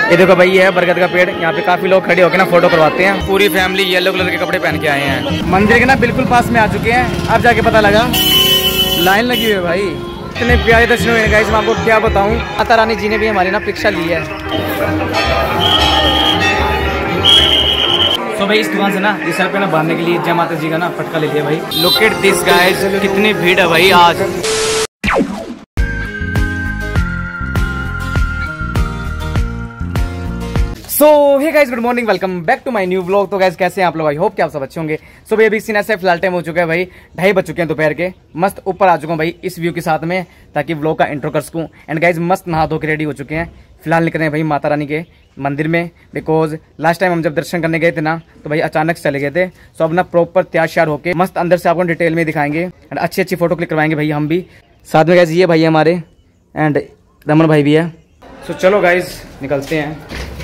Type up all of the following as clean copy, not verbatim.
ये देखो भाई, ये है बरगद का पेड़। यहाँ पे काफी लोग खड़े होकर ना फोटो करवाते हैं। पूरी फैमिली येलो कलर के कपड़े पहन के आए हैं। मंदिर के ना बिल्कुल पास में आ चुके हैं। अब जाके पता लगा लाइन लगी हुई है भाई। इतने प्यारे दर्शन हुए गाइस, मैं आपको क्या बताऊं। माता रानी जी ने भी हमारी ना परीक्षा ली है। तो भाई इस दुकान से ना इस सर पे ना बांधने के लिए जय माता जी का ना पटका ले लिया भाई। लुक एट दिस गाइस, कितनी भीड़ है भाई आज। So hey guys, good morning, welcome back to my new vlog. तो गाइस कैसे हैं आप लोग? आई होप कि आप सब अच्छे होंगे। सो भाई अभी सीन ऐसे फिलहाल टाइम हो चुका है भाई 2:30 बज चुके हैं दोपहर के। मस्त ऊपर आ चुका हूँ भाई इस व्यू के साथ में, ताकि व्लॉग का इंट्रो कर सकूँ। एंड गाइस मस्त नहा धो के रेडी हो चुके हैं। फिलहाल निकल रहे हैं भाई माता रानी के मंदिर में, बिकॉज लास्ट टाइम हम जब दर्शन करने गए थे ना तो भाई अचानक से चले गए थे। सो अब ना प्रॉपर तैयार श्यार होके मस्त अंदर से आपको डिटेल में दिखाएंगे एंड अच्छी अच्छी फोटो क्लिक करवाएंगे भाई हम भी साथ में। गाइस ये भाई हमारे एंड रमन भाई भी है। सो चलो गाइस निकलते हैं।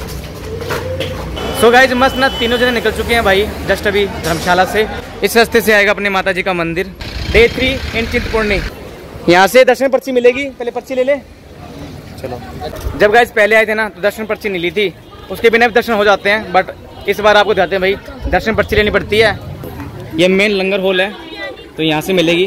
सो गाइज मस्त ना तीनों जने निकल चुके हैं भाई जस्ट अभी धर्मशाला से। इस रास्ते से आएगा अपने माता जी का मंदिर डे 3 इन चिंतपूर्णी। यहाँ से दर्शन पर्ची मिलेगी, पहले पर्ची ले ले। चलो, जब गाइज पहले आए थे ना तो दर्शन पर्ची नहीं ली थी, उसके बिना भी दर्शन हो जाते हैं। बट इस बार आपको दिखाते हैं भाई दर्शन पर्ची लेनी पड़ती है। ये मेन लंगर हॉल है तो यहाँ से मिलेगी।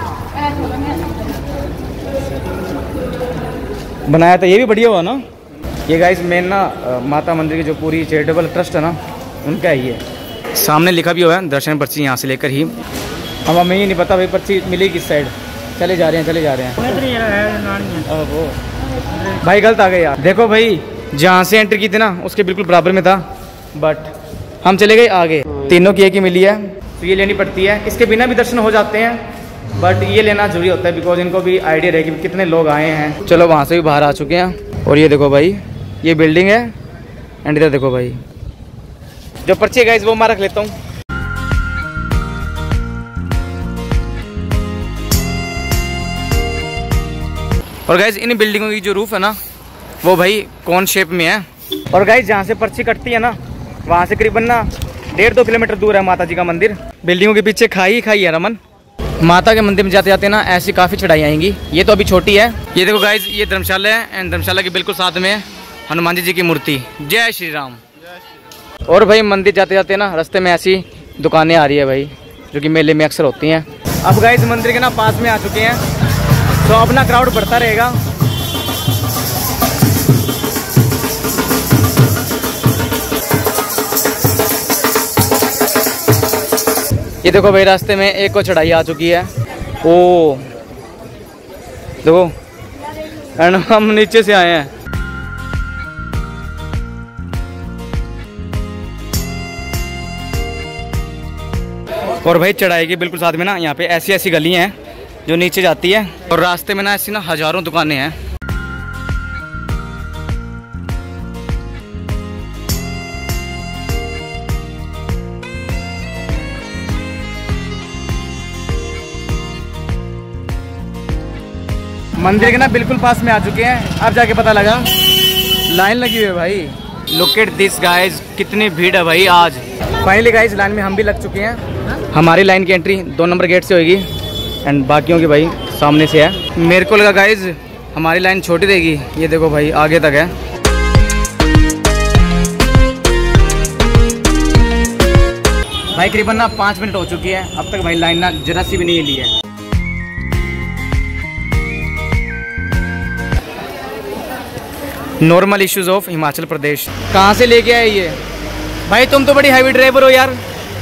बनाया तो ये भी बढ़िया हुआ ना। ये गाइस मेन ना माता मंदिर की जो पूरी चैरिटेबल ट्रस्ट है ना उनका ही है। सामने लिखा भी हुआ है दर्शन पर्ची यहाँ से लेकर ही। अब हमें ये नहीं पता भाई पर्ची मिली किस साइड। चले जा रहे हैं वो भाई गलत आ गए यार। देखो भाई जहाँ से एंट्री की थी ना उसके बिल्कुल बराबर में था, बट हम चले गए आगे। तीनों की एक ही मिली है तो ये लेनी पड़ती है। इसके बिना भी दर्शन हो जाते हैं, बट ये लेना जरूरी होता है बिकॉज इनको भी आइडिया रहे कि कितने लोग आए हैं। चलो वहाँ से भी बाहर आ चुके हैं। और ये देखो भाई ये बिल्डिंग है एंड इधर देखो भाई जो पर्ची है गाइस वो मैं रख लेता हूँ। और गाइस इन बिल्डिंगों की जो रूफ है ना वो भाई कौन शेप में है। और गाइस जहाँ से पर्ची कटती है ना वहाँ से करीबन ना 1.5-2 किलोमीटर दूर है माता जी का मंदिर। बिल्डिंगों के पीछे खाई है रमन। माता के मंदिर में जाते जाते ना ऐसी काफ़ी चढ़ाई आएंगी। ये तो अभी छोटी है। ये देखो गाइस ये धर्मशाला है एंड धर्मशाला के बिल्कुल साथ में हनुमान जी की मूर्ति। जय श्री राम। और भाई मंदिर जाते जाते ना रास्ते में ऐसी दुकानें आ रही है भाई जो कि मेले में अक्सर होती हैं। अब गाइस मंदिर के ना पास में आ चुके हैं तो अपना क्राउड बढ़ता रहेगा। ये देखो भाई रास्ते में एक और चढ़ाई आ चुकी है। ओ देखो एंड हम नीचे से आए हैं। और भाई चढ़ाई के बिल्कुल साथ में ना यहाँ पे ऐसी ऐसी गलियाँ हैं जो नीचे जाती है और रास्ते में ना ऐसी ना हजारों दुकानें हैं। मंदिर के ना बिल्कुल पास में आ चुके हैं। अब जाके पता लगा लाइन लगी हुई है भाई। लुक एट दिस गाइस, कितनी भीड़ है भाई आज। फाइनली गाइस लाइन में हम भी लग चुके हैं। हमारी लाइन की एंट्री 2 नंबर गेट से होगी एंड बाकियों की भाई सामने से है। मेरे को लगा गाइस हमारी लाइन छोटी रहेगी। ये देखो भाई आगे तक है। भाई करीबन ना 5 मिनट हो चुकी है, अब तक भाई लाइन ना जरा सी भी नहीं ली है। Normal issues of Himachal Pradesh. कहाँ से लेके आए ये भाई? तुम तो बड़ी हैवी ड्राइवर हो यार।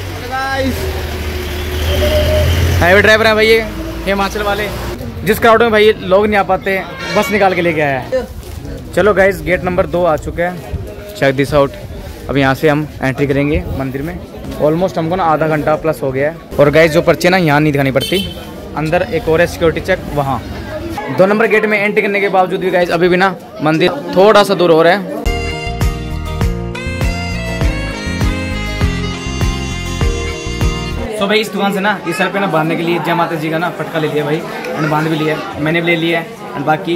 हैवी ड्राइवर है भाई ये हिमाचल वाले। जिस क्राउड में भाई लोग नहीं आ पाते बस निकाल के लेके आया है। चलो गाइस गेट नंबर 2 आ चुका है। Check this out. अब यहाँ से हम एंट्री करेंगे मंदिर में। ऑलमोस्ट हमको ना आधा घंटा प्लस हो गया है। और गाइस जो पर्ची ना यहाँ नहीं दिखानी पड़ती, अंदर एक और है सिक्योरिटी चेक वहाँ। 2 नंबर गेट में एंट्री करने के बावजूद भी गाइस अभी भी ना मंदिर थोड़ा सा दूर हो रहा है। तो भाई इस दुकान से ना इस सर पे ना बांधने के लिए जय माता जी का ना पटका ले लिया भाई एंड बांध भी लिया। मैंने भी ले लिया है एंड बाकी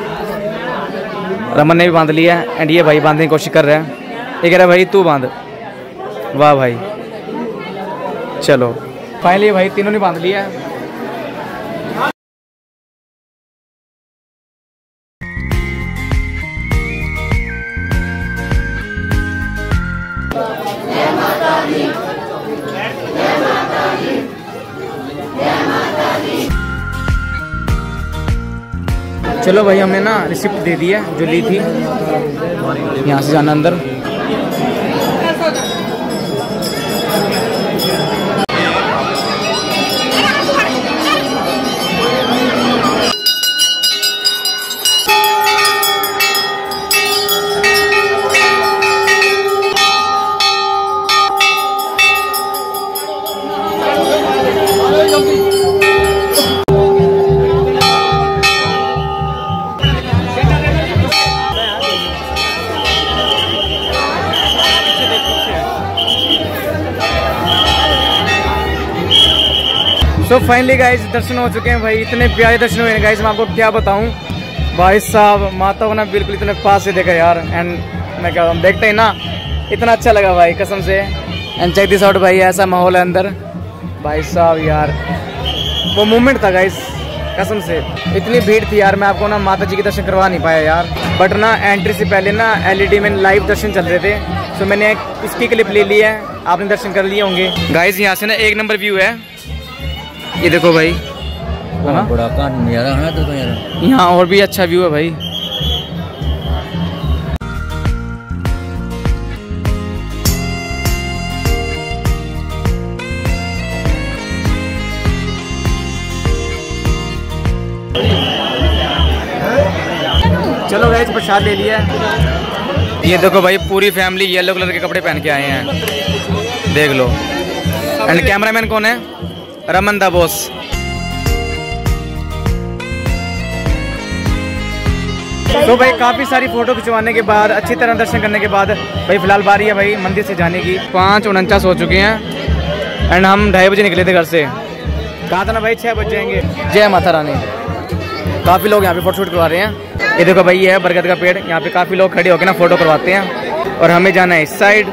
रमन ने भी बांध लिया है एंड ये भाई बांधने की कोशिश कर रहा है। ये कह रहा है भाई तू बांध। वाह भाई। चलो फाइनली भाई तीनों ने बांध लिया है। चलो भाई, हमने ना रिसिप्ट दे दी है जो ली थी। यहाँ से जाना अंदर। तो फाइनली गाइस दर्शन हो चुके हैं भाई। इतने प्यारे दर्शन हुए हैं गाइस, मैं आपको क्या बताऊं भाई साहब। माता को ना बिल्कुल इतने पास से देखा यार। एंड मैं क्या, हम देखते हैं ना, इतना अच्छा लगा भाई कसम से। एंड चेक दिस आउट भाई, ऐसा माहौल है अंदर भाई साहब यार। वो मोमेंट था गाइस कसम से। इतनी भीड़ थी यार, मैं आपको ना माता जी के दर्शन करवा नहीं पाया यार। बट ना एंट्री से पहले ना LED में लाइव दर्शन चल रहे थे, तो मैंने इसकी क्लिप ले ली है। आपने दर्शन कर लिए होंगे गाइस। यहाँ से ना 1 नंबर व्यू है, ये देखो भाई, है ना बड़ा नजारा है। तो यार यहाँ और भी अच्छा व्यू है भाई। चलो गाइस, प्रसाद ले लिया। ये देखो भाई, पूरी फैमिली येलो कलर के कपड़े पहन के आए हैं, देख लो। एंड कैमरामैन कौन है? रमन दा बॉस। तो भाई काफ़ी सारी फ़ोटो खिंचवाने के बाद, अच्छी तरह दर्शन करने के बाद भाई फ़िलहाल बारी है भाई मंदिर से जाने की। 5:49 हो चुके हैं एंड हम 2:30 बजे निकले थे घर से। कहा था ना भाई 6 बज जाएंगे। जय माता रानी। काफ़ी लोग यहाँ पे फ़ोटो शूट करवा रहे हैं। ये देखो भाई, ये है बरगद का पेड़। यहाँ पे काफ़ी लोग खड़े होकर ना फ़ोटो करवाते हैं। और हमें जाना है इस साइड।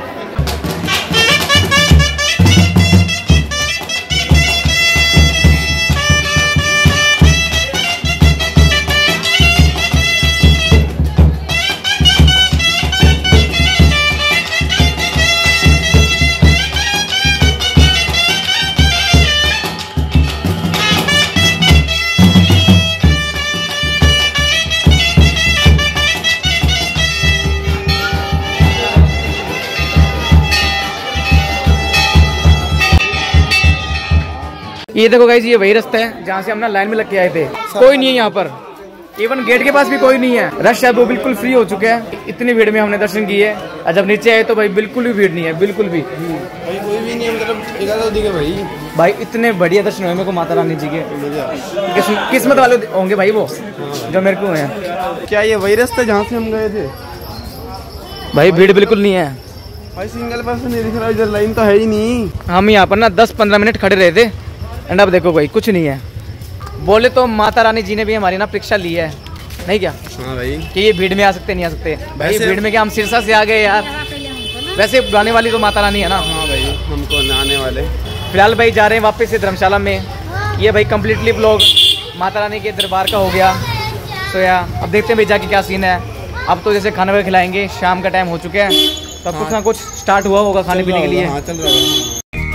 ये देखो गाइस, ये वही रास्ता है जहाँ से हम ना लाइन में लग के आए थे। कोई नहीं है यहाँ पर, इवन गेट के पास भी कोई नहीं है। रश है वो बिल्कुल फ्री हो चुके हैं। इतनी भीड़ में हमने दर्शन किए। और जब नीचे आए तो भाई बिल्कुल भी भीड़ नहीं है, बिल्कुल भी भाई कोई भी नहीं है। मतलब भाई इतने बढ़िया दर्शन हुए मेरे को माता रानी जी के। किस्मत वाले होंगे भाई वो जो मेरे को है। क्या ये वही रास्ता जहाँ से हम गए थे? भाई भीड़ बिल्कुल नहीं है भाई, सिंगल पर्सन नहीं दिख रहा, इधर लाइन तो है ही नहीं। हम यहाँ पर ना 10-15 मिनट खड़े रहे थे। एंड अब देखो भाई कुछ नहीं है। बोले तो माता रानी जी ने भी हमारी ना परीक्षा ली है, नहीं क्या? हाँ भाई, कि ये भीड़ में आ सकते नहीं आ सकते भाई। भीड़ में क्या हम सिरसा से आ गए यार। वैसे बुलाने वाली तो माता रानी है ना। हाँ भाई, हमको आने वाले। फिलहाल भाई जा रहे हैं वापस से धर्मशाला में। ये भाई कम्प्लीटली ब्लॉग माता रानी के दरबार का हो गया। तो यार अब देखते हैं भाई जाके क्या सीन है। अब तो जैसे खाना वगैरह खिलाएंगे, शाम का टाइम हो चुका है, तो कुछ ना कुछ स्टार्ट हुआ होगा खाने पीने के लिए। हाँ, चल रहा है।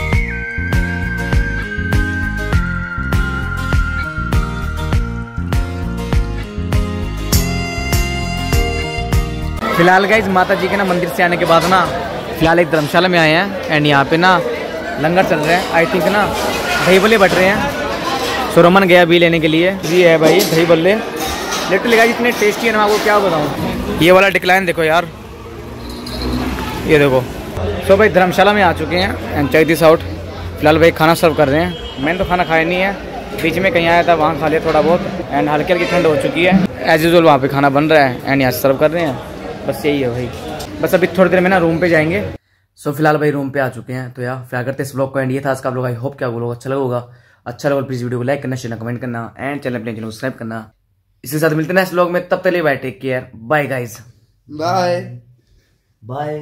फिलहाल गाइस माता जी के ना मंदिर से आने के बाद ना फिलहाल एक धर्मशाला में आए हैं। एंड यहाँ पे ना लंगर चल रहा है। आई थिंक ना दही बल्ले बट रहे हैं। सो रमन गया भी लेने के लिए। जी है भाई दही बल्ले, लिटरली गाइस इतने टेस्टी है ना, आपको क्या बताऊँ। ये वाला डिक्लाइन देखो यार, ये देखो। सो भाई धर्मशाला में आ चुके हैं एंड चेक दिस आउट। फिलहाल भाई खाना सर्व कर रहे हैं। मैंने तो खाना खाया नहीं है, बीच में कहीं आया था वहाँ खा लिया थोड़ा बहुत। एंड हल्की हल्की ठंड हो चुकी है। एज यूजुअल वहाँ पे खाना बन रहा है एंड यहाँ सर्व कर रहे हैं। बस यही है भाई। बस अभी थोड़ी देर में ना रूम पे जाएंगे। सो फिलहाल भाई रूम पे आ चुके हैं। तो यार क्या करते इस ब्लॉग को एंड। ये था आज का ब्लॉग। आई होप क्या ब्लॉग अच्छा लगा। अच्छा लगा प्लीज वीडियो को लाइक करना, शेयर कमेंट करना एंड चैनल को सब्सक्राइब करना। इसके साथ मिलते हैं नेक्स्ट ब्लॉग में। तब तक bye, take care, bye guys, bye bye.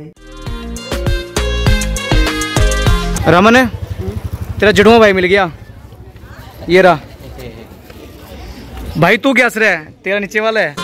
Raman है तेरा जड़ुआ भाई मिल गया। ये रहा भाई। तू क्या हंस रहा है? तेरा नीचे वाला है।